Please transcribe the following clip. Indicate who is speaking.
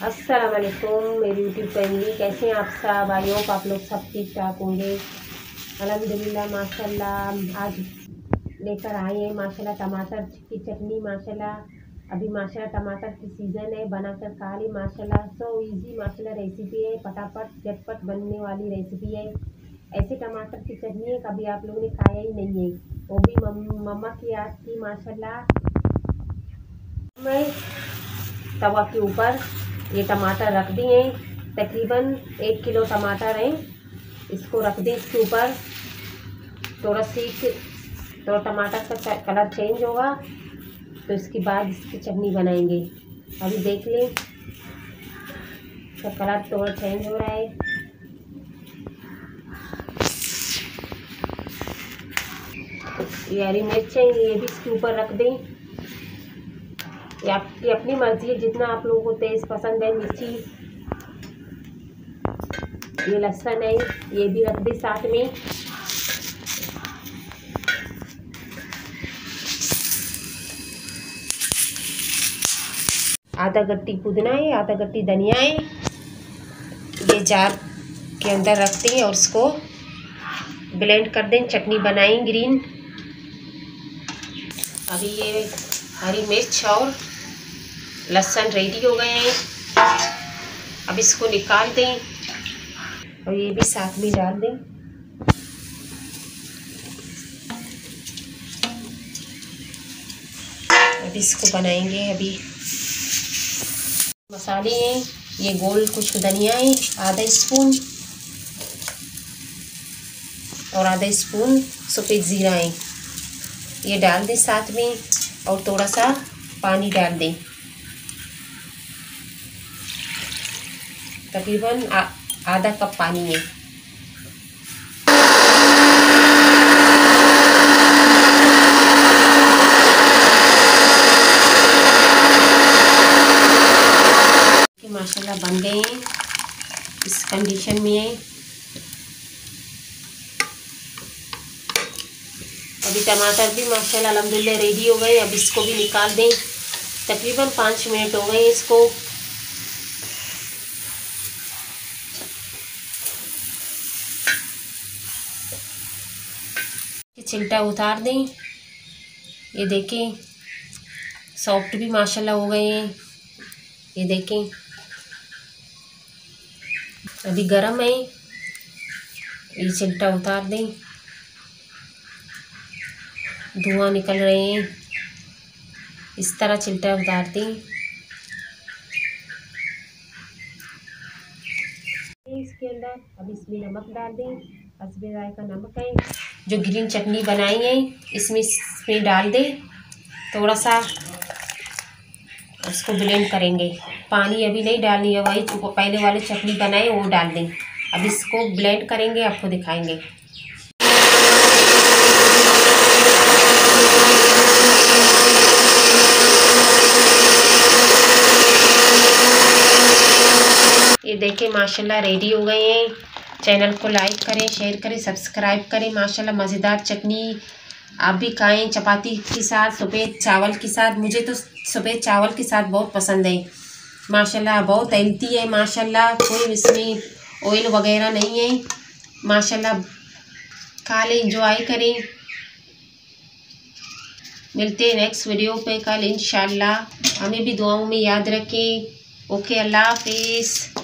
Speaker 1: अस्सलाम वालेकुम मेरी यूट्यूब फैमिली, कैसे हैं आप सब। आई होप आप लोग सब ठीक ठाक होंगे। अल्हम्दुलिल्लाह माशाल्लाह आज लेकर आए हैं माशाल्लाह टमाटर की चटनी। माशाल्लाह अभी माशाल्लाह टमाटर की सीज़न है, बनाकर खा ली माशाल्लाह। सो इजी माशाल्लाह रेसिपी है, फटाफट झटपट बनने वाली रेसिपी है। ऐसे टमाटर की चटनी है कभी आप लोगों ने खाया ही नहीं है, वो भी मम्मा की याद की माशाल्लाह। मैं तवा के ऊपर ये टमाटर रख दिए, तकरीबन 1 किलो टमाटर हैं, इसको रख दें इसके ऊपर। थोड़ा टमाटर का कलर चेंज होगा तो इसके बाद इसकी चटनी बनाएंगे। अभी देख लें इसका कलर थोड़ा चेंज हो रहा है। ये हरी मिर्च है, ये भी इसके ऊपर रख दें। ये आपकी अपनी मर्जी है, जितना आप लोगों को तेज़ पसंद है मिर्ची। ये लहसुन है, ये भी रख दें साथ में। आधा गट्टी पुदीना है, आधा गट्टी धनिया है, ये जार के अंदर रखते हैं और इसको ब्लेंड कर दें, चटनी बनाएं ग्रीन। अभी ये हरी मिर्च और लहसुन रेडी हो गए हैं, अब इसको निकाल दें और ये भी साथ में डाल दें। अब इसको बनाएंगे। अभी मसाले हैं, ये गोल कुछ धनिया है आधा स्पून और आधा स्पून सफ़ेद ज़ीरा है, ये डाल दें साथ में और थोड़ा सा पानी डाल दें, तकरीबन आधा कप पानी है। माशाल्लाह बन गए हैं, इस कंडीशन में है। अभी टमाटर भी माशाल्लाह अल्हम्दुलिल्लाह रेडी हो गए, अब इसको भी निकाल दें। तकरीबन 5 मिनट हो गए इसको। छिलटा उतार दें। ये देखें सॉफ्ट भी माशाल्लाह हो गए हैं, ये देखें। अभी गरम है, ये छिलटा उतार दें, धुआं निकल रहे हैं, इस तरह छिलटा उतार दें। इसके अंदर अब इसमें नमक डाल दें, हस्बे जायका नमक है। जो ग्रीन चटनी बनाई है इसमें डाल दें थोड़ा सा, उसको ब्लेंड करेंगे। पानी अभी नहीं डालनी है, वही पहले वाले चटनी बनाए वो डाल दें। अब इसको ब्लेंड करेंगे, आपको दिखाएंगे। ये देखिए माशाल्लाह रेडी हो गए हैं। चैनल को लाइक करें, शेयर करें, सब्सक्राइब करें। माशाल्लाह मज़ेदार चटनी आप भी खाएं चपाती के साथ, सफ़ेद चावल के साथ। मुझे तो सफ़ेद चावल के साथ बहुत पसंद है। माशाल्लाह बहुत हेल्दी है माशाल्लाह, कोई इसमें ऑयल वगैरह नहीं है। माशाल्लाह खा लें, एंजॉय करें। मिलते हैं नेक्स्ट वीडियो पे कल इंशाल्लाह। हमें भी दुआओं में याद रखें। ओके, अल्लाह हाफिज़।